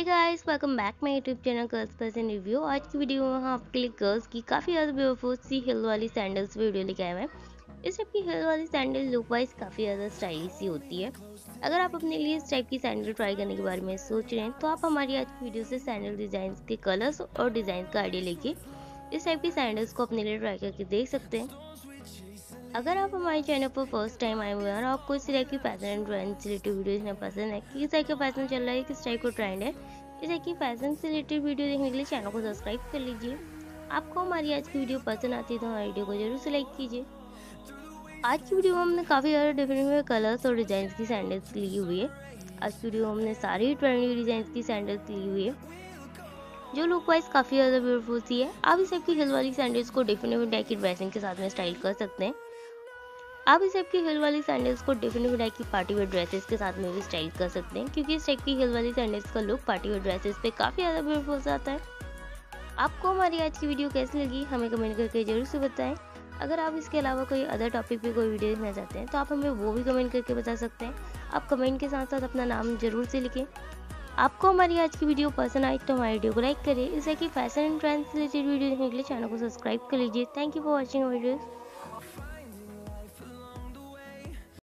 Hey guys, welcome back my YouTube channel girls fashion review. आज की video में हम आपके लिए गर्ल्स की काफ़ी ज़्यादा ब्यूटीफुल सी हिल वाली सैंडल्स वीडियो लेके आए हुए हैं। इस टाइप की हिल वाली सैंडल लुक वाइज काफ़ी ज़्यादा स्टाइलिश सी होती है। अगर आप अपने लिए इस टाइप की सैंडल ट्राई करने के बारे में सोच रहे हैं तो आप हमारी आज की वीडियो से सैंडल डिज़ाइन के कलर्स और डिज़ाइन का आइडिया लेके इस टाइप की सैंडल्स को अपने लिए ट्राई करके देख सकते हैं। अगर आप हमारे चैनल पर फर्स्ट टाइम आए हुए हैं और आपको इस तरह की फैशन एंड ट्रेंड से रिलेटेड वीडियोज में पसंद है कि किस टाइप का फैशन चल रहा है, किस टाइप का ट्रेंड है, इस टाइप की फैशन से रिलेटेड वीडियो देखने के लिए चैनल को सब्सक्राइब कर लीजिए। आपको हमारी आज की वीडियो पसंद आती है तो हमारी वीडियो को जरूर से लाइक कीजिए। आज की वीडियो में हमने काफ़ी ज़्यादा डिफरेंट कलर्स और डिज़ाइन की सैंडल्स ली हुई है। आज की वीडियो में हमने सारी ट्रेंडी डिज़ाइन की सैंडल्स ली हुई है जो लुक वाइज काफ़ी ज़्यादा ब्यूटीफुल सी है। आप इस टाइप की हिल वाली सैंडल्स को डिफरेंट टाइप की ड्रेसिंग के साथ में स्टाइल कर सकते हैं। आप इस टाइप की हिल वाली सैंडल्स को डिफरेंट टाइप की पार्टी वेयर ड्रेसेस के साथ में भी स्टाइल कर सकते हैं, क्योंकि इस टाइप की हिल वाली सैंडल्स का लुक पार्टी वेयर ड्रेसेस पे काफ़ी ज़्यादा ब्यूटीफुल आता है। आपको हमारी आज की वीडियो कैसी लगी हमें कमेंट करके जरूर से बताएं। अगर आप इसके अलावा कोई अदर टॉपिक पे कोई वीडियो देखना चाहते हैं तो आप हमें वो भी कमेंट करके बता सकते हैं। आप कमेंट के साथ साथ अपना नाम जरूर से लिखें। आपको हमारी आज की वीडियो पसंद आई तो हमारी वीडियो को लाइक करें। इस तरह की फैशन एंड ट्रेंड से रिलेटेड वीडियो देखने के लिए चैनल को सब्सक्राइब कर लीजिए। Thank you for watching video.